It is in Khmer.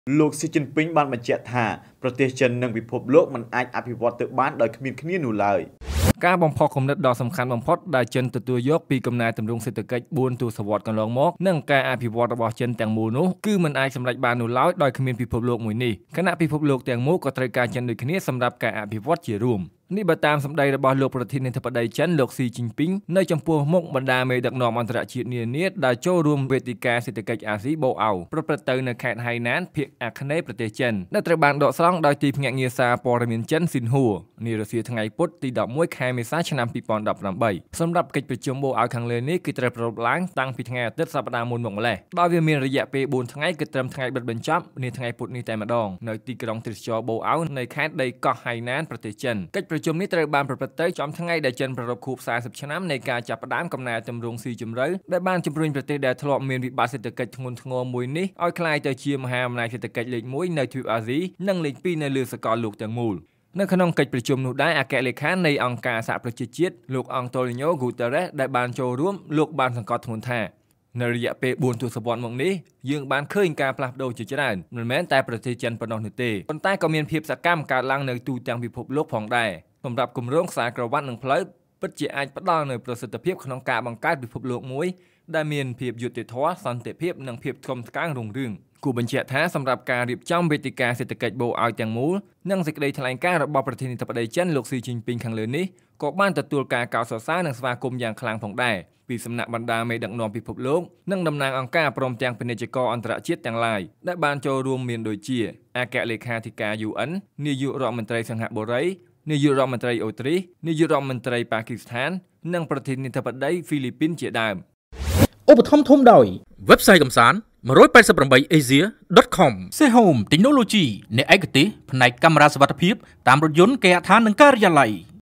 លោកស៊ីជីនពីងបានបញ្ជាក់ថាប្រទេសចិននិងពិភពលោកមិនអាចអភិវឌ្ឍទៅបានដោយគ្មានគ្នានោះឡើយការបំផុសគំនិតដ៏សំខាន់បំផុតដែលចិនទទួលយកពីកំណែទម្រង់សេដ្ឋកិច្ច4ទសវត្សរ៍កន្លងមកនិងការអភិវឌ្ឍរបស់ចិនទាំងមូលនោះគឺមិនអាចសម្រេចបាននោះឡើយដោយគ្មានពិភពលោកមួយនេះគណៈពិភពលោកទាំងមូលក៏ត្រូវការចិនដូចគ្នាសម្រាប់ការអភិវឌ្ឍជារួមនេះបើតាមសម្ដីរបស់លោកប្រធានាធិបតីចិនលោកស៊ីជីនពីងនៅចំពោះមុខបណ្ដាមេដឹកនាំអន្តរជាតិនានាដែលចូលរួមវេទិកាសេដ្ឋកិច្ចអាស៊ីបូអៅប្រព្រឹត្តទៅនៅខេត្តហៃណានភាគអាគ្នេយ៍ប្រទេសចិនដែលត្រូវបានដកស្រង់ដោយទីភ្នាក់ងារសារព័ត៌មានចិនស៊ីនហួរនារសៀលថ្ងៃពុធទី11ខែមេសាឆ្នាំ2018សម្រាប់កិច្ចប្រជុំបូអៅខាងលើនេះគឺត្រូវប្រារព្ធឡើងតាំងពីថ្ងៃអាទិត្យសប្តាហ៍មុនមកម្លេះដោយវាមានរយៈពេល4ថ្ងៃគឺត្រឹមថ្ងៃបិទបញ្ចប់នាថ្ងៃពុធនេះតែម្ដងនៅទីក្រុងទេសចរបូអៅនៅខេត្តដីកោះហៃណានប្រទេសចិនកិច្ចប្រជុំនេះត្រូវបានប្រព្រឹត្តទៅចំថ្ងៃដែលចិនប្រារព្ធខួប40ឆ្នាំនៃការចាប់ផ្ដើមកំណែទម្រង់ស៊ីជម្រៅដែលបានជំរុញប្រទេសដែលធ្លាប់មានវិបត្តិសេដ្ឋកិច្ចធ្ងន់ធ្ងរមួយនេះឲ្យក្លាយទៅជាមហាអំណាចសេដ្ឋកិច្ចលេខ1នៅទ្វីបអាស៊ីនិងលេខ2នៅលើសកលលោកទាំងមូលនៅក្នុងកិច្ចប្រជុំនោះដែរអគ្គលេខានៃអង្គការសហប្រជាជាតិលោកអង់តូនីញ៉ូហ្គូតេរ៉េសដែលបានចូលរួមលោកបានសង្កត់ធ្ងន់ថានៅរយៈពេល4ទសវត្សរ៍មកនេះយើងបានឃើញការផ្លាស់ប្ដូរជាច្រើនមិនមែនតែប្រទេសចិនប៉ុណ្ណោះនោះទេប៉ុន្តែក៏មានភាពសកម្មកើតឡើងនៅទូទាំងពិភពលោកផងដែរសម្រាប់គម្រោងខ្សែក្រវ៉ាត់និងផ្លូវពិតជាអាចផ្ដល់នូវប្រសិទ្ធភាពក្នុងការបង្កើតពិភពលោកមួយដែលមានភាពយុត្តិធម៌សន្តិភាពនិងភាពថ្កុំថ្កើងរុងរឿងគូបញ្ជាក់ថាសម្រាប់ការរៀបចំវេទិកាសេដ្ឋកិច្ចបូអៅទាំងមូលនិងសេចក្តីថ្លែងការណ៍របស់ប្រធានាធិបតីចិនលោកស៊ីជីនពីងខាងលើនេះក៏បានទទួលការកោតសរសើរនិងស្វាគមន៍យ៉ាងខ្លាំងផងដែរពីសំណាក់បណ្ដាមេដឹកនាំពិភពលោកនិងតំណាងអង្គការព្រមទាំងពាណិជ្ជករអន្តរជាតិទាំងឡាយដែលបានចូលរួមមានដូចជាអគ្គលេខាធិការ UN នាយករដ្ឋមន្ត្រីសិង្ហបុរីនាយករដ្ឋមន្ត្រីអូទ្រីសនាយករដ្ឋមន្ត្រីប៉ាគីស្ថាននិងប្រធានាធិបតីហ្វីលីពីនជាដើមឧបត្ថម្ភធំដោយ website កំសាន្ត 188asia.com Sehome Technology អ្នកឯកទេសផ្នែកកាមេរ៉ាសុវត្ថិភាពតាមរថយន្តគេហដ្ឋាននិងការិយាល័យ